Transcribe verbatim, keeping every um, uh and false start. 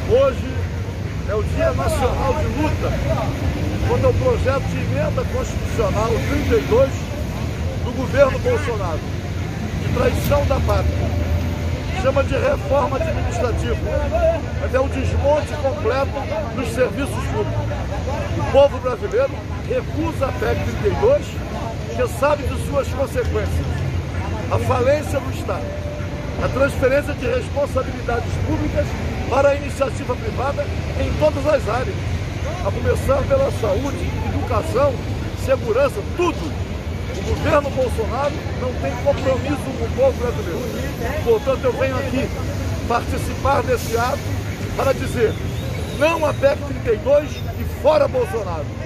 Hoje é o Dia Nacional de Luta contra o projeto de emenda constitucional trinta e dois do governo Bolsonaro, de traição da pátria. Chama de reforma administrativa, mas é um desmonte completo dos serviços públicos. O povo brasileiro recusa a P E C trinta e dois, porque sabe de suas consequências. A falência do Estado, a transferência de responsabilidades públicas para a iniciativa privada em todas as áreas, a começar pela saúde, educação, segurança, tudo. O governo Bolsonaro não tem compromisso com o povo brasileiro. Portanto, eu venho aqui participar desse ato para dizer não a P E C trinta e dois e fora Bolsonaro.